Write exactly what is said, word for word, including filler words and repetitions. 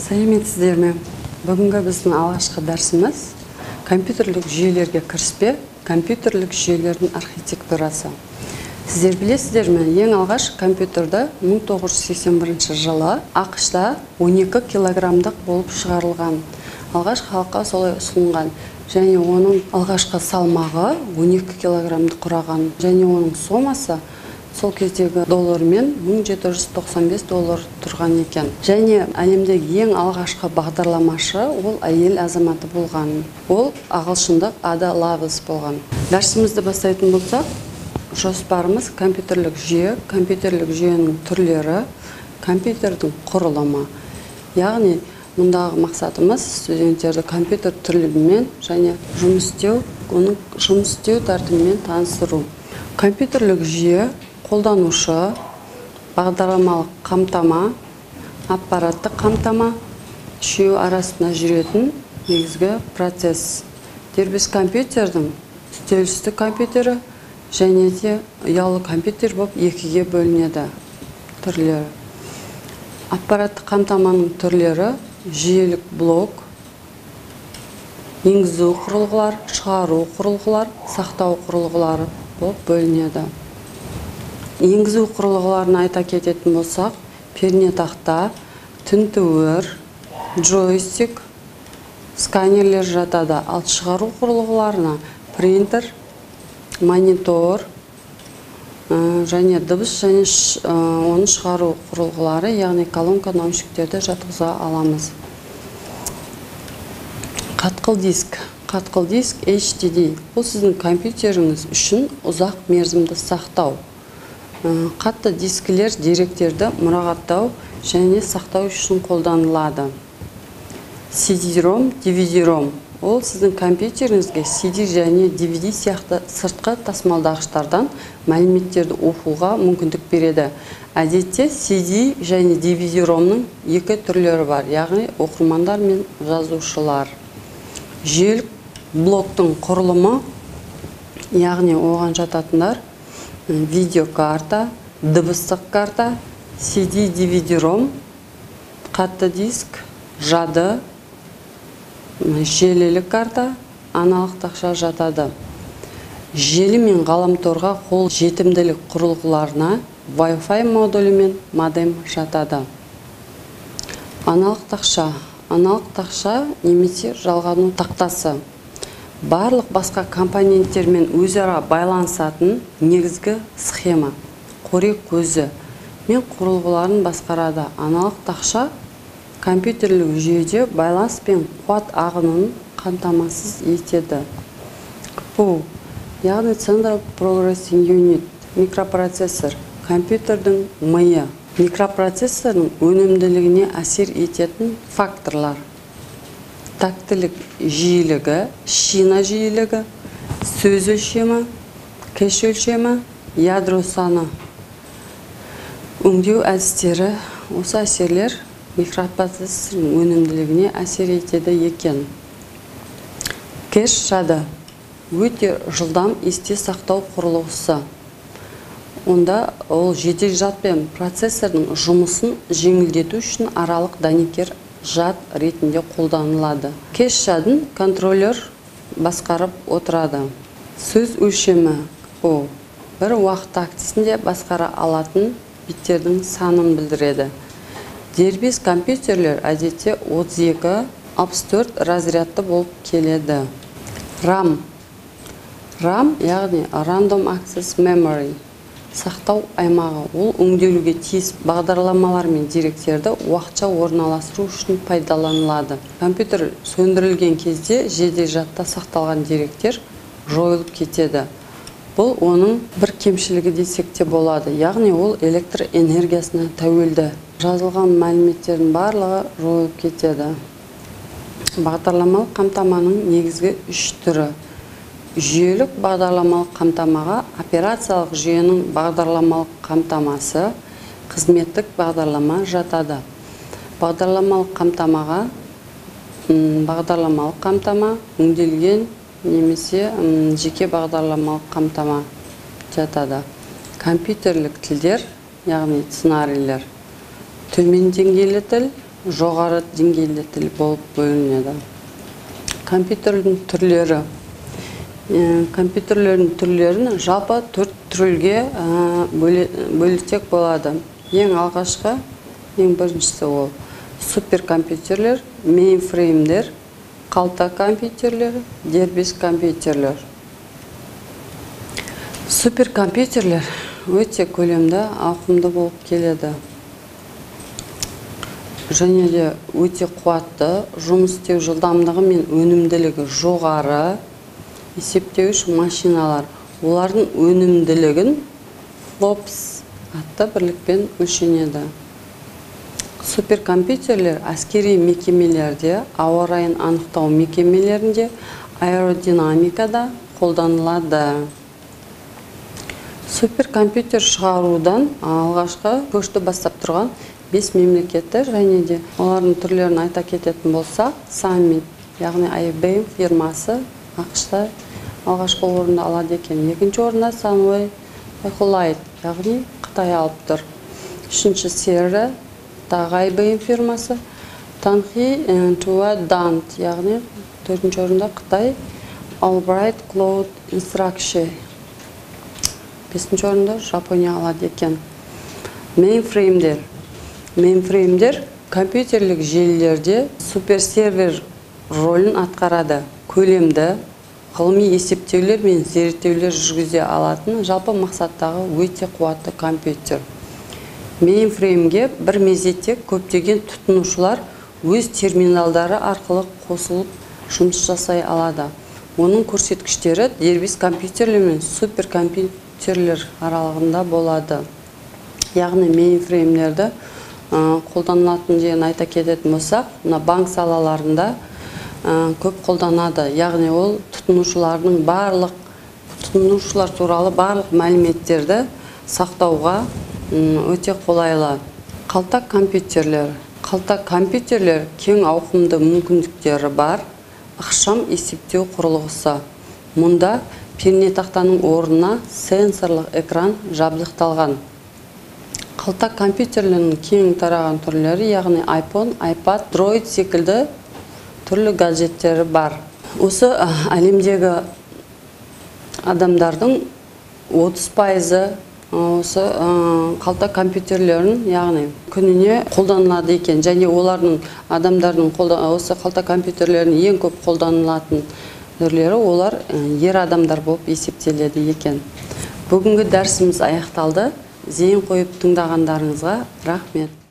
Сәлеметсіздер ме? Бүгінгі біздің алғашқы дәрсіміз компьютерлік жүйелерге кіріспе, компьютерлік жүйелердің архитектурасы. Сіздер білесіздер ме, ең алғаш компьютерді мың тоғыз жүз сексен бірінші жылы ақш-та он екі килограммдық болып шығарылған. Алғаш халыққа солай ұсынылған, және оның алғашқы салмағы он екі килограммды құраған, және оның сомасы сол кездегі доллармен мың жеті жүз тоқсан бес доллар тұрған екен. Және әлемдегі ең алғашқы бағдарламашы ол әйел азаматы болған. Ол ағылшындық Ада Лавелс болған. Дәрісімізді бастайтын болсақ, жоспарымыз компьютерлік жүйе, компьютерлік жүйенің түрлері, компьютердің құрылымы. Яғни, мұндағы мақсатымыз студенттерді компьютер түрлерімен және жұмыс істеу, оның жұмыс істеу тәртібімен таныстыру. Компьютерлік жүйе қолданушы, бағдарламалық қамтама, аппараттық қамтама, үшеуі арасында жүретін негізгі процесс. Дербес компьютердің үстел үсті компьютері және де ұялы компьютер болып екіге бөлінеді түрлері. Аппараттық қамтаманың түрлері жүйелік блок, енгізу құрылғылар, шығару құрылғылар, сақтау құрылғылары болып бөлінеді. Енгізу құрылғыларын айта кететін болсақ, пернетақта, тінтуір, джойстик, сканерлер жатады. Ал шығару құрылғыларына принтер, монитор және дыбыс және оны шығару құрылғылары, яғни колонка, наушниктерді жатқыза аламыз. Қатқыл диск. Қатқыл диск эйч ди ди. Бұл сіздің компьютеріңіз үшін ұзақ мерзімді сақтау. Қатты дискілер деректерді мұрағаттау және сақтау үшін қолданылады. си ди-ром, ди ви ди-ром. Ол сіздің компьютеріңізге си ди және ди ви ди сияқты сыртқы тасымалдағыштардан мәліметтерді оқуға мүмкіндік береді. Әдетте си ди және ди ви ди-ромның екі түрлері бар, яғни оқырмандар мен жазушылар. Жүйелік блоктың құрылымы, яғни оған жататындар видеокарта, дыбыстық карта, си ди, ди ви ди-ром, қатты диск, жады, желілік карта, аналық тақша жатады. Желі мен ғаламторға қол жетімділік құрылғыларына Wi-Fi модулі мен модем жатады. Аналық тақша. Аналық тақша немесе жалғану тақтасы. Барлық басқа компоненттермен өзара байланысатын негізгі схема, қорек көзі мен құрылғыларын басқарады. Аналық тақша компьютерлік жүйеде байланыс пен қуат ағынын қамтамасыз етеді. Бұл, яғни Central Processing Unit, микропроцессор, компьютердің миы. Микропроцессорның өнімділігіне әсер ететін факторлар. Тактілік жиілігі, шина жиілігі, сөз өлшемі, кэш өлшемі, ядро саны. Өңдеу әдістері, осы әсерлер микропроцессорның өнімділігіне әсер етеді екен. Кэш жады өте жылдам есте сақтау құрылғысы. Онда ол жедел жад пен процессордың жұмысын жеңілдету үшін аралық дәнекер жад ретінде қолданылады. Кэш жадын контроллер басқарып отырады. Сөз өлшемі ол бір уақыт актісінде басқара алатын биттердің санын білдіреді. Дербес компьютерлер әдетте отыз екі алпыс төрт разрядты болып келеді. RAM. RAM, яғни Random Access Memory. Сақтау аймағы. Ол өңделуге тиіс бағдарламалар мен деректерді уақытша орналастыру үшін пайдаланылады. Компьютер сөндірілген кезде жедел жадта сақталған деректер жойылып кетеді. Бұл оның бір кемшілігі десек те болады. Яғни ол электр энергиясына тәуелді. Жазылған мәліметтердің барлығы жойылып кетеді. Бағдарламалық қамтаманың негізгі үш түрі. Жүйелік бағдарламалық қамтамаға операциялық жүйенің бағдарламалық қамтамасы, қызметтік бағдарлама жатады. Бағдарламалық қамтамаға бағдарламалық қамтама, өңделген немесе жеке бағдарламалық қамтама жатады. Компьютерлік тілдер, яғни сценарийлер, төмен деңгейлі тіл, жоғары деңгейлі тіл болып бөлінеді. Компьютердің түрлері. Компьютерлердің түрлерін жалпы төрт түрге бөлсек болады. Ең алғашқы, ең біріншісі ол суперкомпьютерлер, мейнфреймдер, қалта компьютерлер, дербес компьютерлер. Суперкомпьютерлер өте көлемді, ауқымды болып келеді. Және де өте қуатты, жұмыс істеу жылдамдығы мен өнімділігі жоғары есептеуіш машиналар. Олардың өнімділігін флопс атты бірлікпен өлшенеді. Суперкомпьютерлер әскери мекемелерде, ауа райын анықтау мекемелерінде, аэродинамикада қолданылады. Суперкомпьютер шығарудан алғашқы көшті бастап тұрған бес мемлекеттер, және де олардың түрлерін айта кететін болса, Summit, яғни ай би эм фирмасы ақшта алғашқы орынды алады екен. Екінші орында Sunway Echolite, яғни Қытай алып тұр. Үшінші Sierra, тағы ай би эм фирмасы, Tanhi Tua Dant, яғни төртінші орында Қытай Albright Cloud Instruction. Бесінші орында Жапония алады екен. Мейнфреймдер. Мейнфреймдер компьютерлік желілерде суперсервер ролін атқарады. Көлемді, ғылыми есептеулер мен зерттеулер жүргізе алатын жалпы мақсаттағы өте қуатты компьютер. Мейнфреймге бір мезетте көптеген тұтынушылар өз терминалдары арқылы қосылып жұмыс жасай алады. Оның көрсеткіштері дербес компьютерлер мен суперкомпьютерлер аралығында болады. Яғни мейнфреймдерді қолданылатын деген айта кететін болсақ, банк салаларында көп қолданады. Яғни ол тұтынушылардың барлық тұтынушылар туралы барлық мәліметтерді сақтауға өте қолайлы. Қалта компьютерлер. Қалта компьютерлер кең ауқымды мүмкіндіктері бар ықшам есептеу құрылғысы. Мұнда пернетақтаның орнына сенсорлық экран жабдықталған. Қалта компьютерлерінің кең тараған түрлері, яғни iPhone, iPad, Droid секілді түрлі гаджеттері бар. Осы әлемдегі адамдардың отыз пайызы осы қалта компьютерлерін, яғни күніне қолданылады екен. Және олардың адамдардың осы қалта компьютерлерін ең көп қолданылатын түрлері олар ер адамдар болып есептеледі екен. Бүгінгі дәрісіміз аяқталды. Зейін қойып тыңдағандарыңызға рахмет.